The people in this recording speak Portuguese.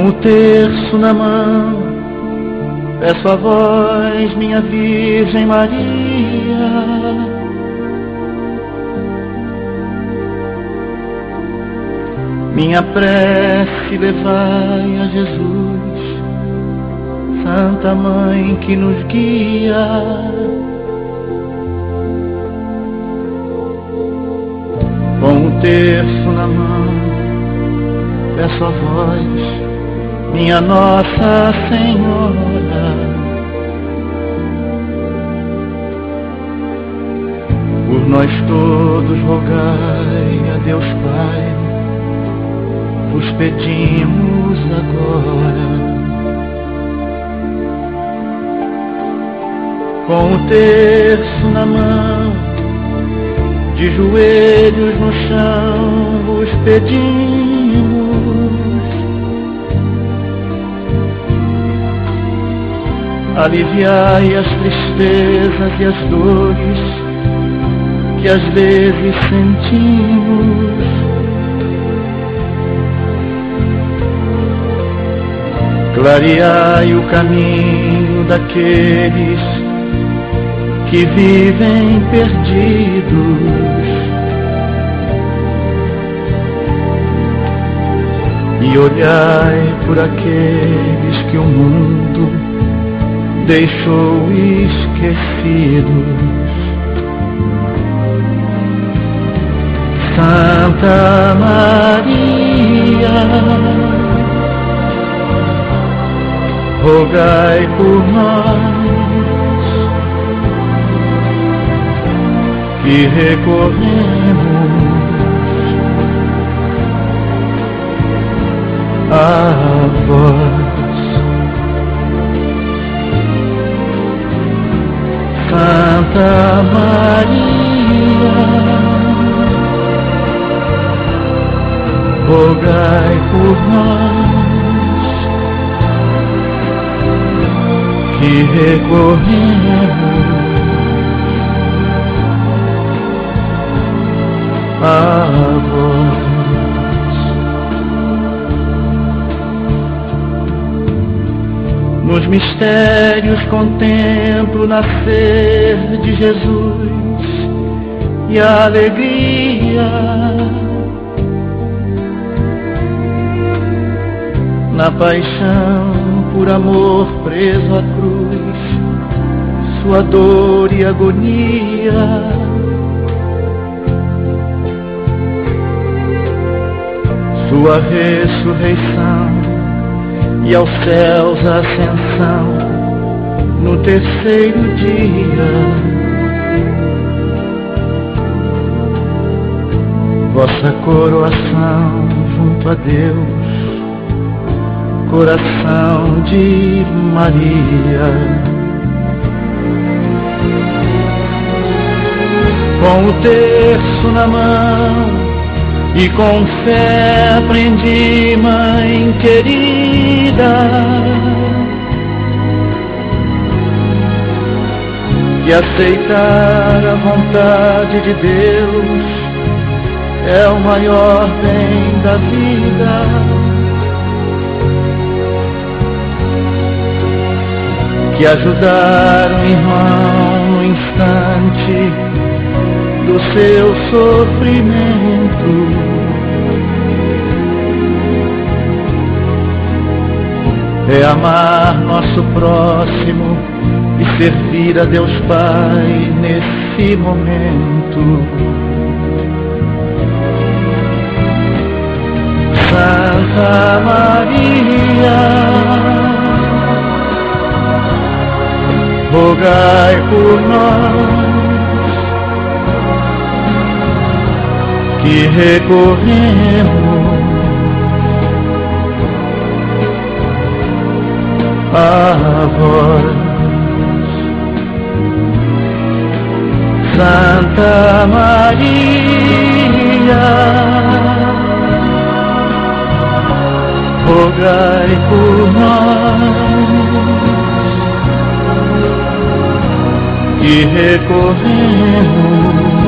Com o terço na mão, peço a vós, minha Virgem Maria, minha prece levai a Jesus, Santa Mãe que nos guia. Com o terço na mão, peço a vós, minha Nossa Senhora, por nós todos rogai a Deus Pai, vos pedimos agora. Com o terço na mão, de joelhos no chão vos pedimos, aliviai as tristezas e as dores que às vezes sentimos. Clareai o caminho daqueles que vivem perdidos, e olhai por aqueles que o mundo deixou esquecidos. Santa Maria, rogai por nós que recorremos a vós. Santa Maria, rogai por nós que recorremos a vós. Nos mistérios contemplo o nascer de Jesus e a alegria, na paixão por amor preso à cruz, sua dor e agonia. Sua ressurreição e aos céus a ascensão no terceiro dia. Vossa coroação junto a Deus, coração de Maria. Com o terço na mão e com fé aprendi, Mãe querida, que aceitar a vontade de Deus é o maior bem da vida. Que ajudar o irmão no instante do seu sofrimento é amar nosso próximo e servir a Deus Pai nesse momento. Santa Maria, rogai por nós que recorremos a vós. Santa Maria, rogai por nós que recorremos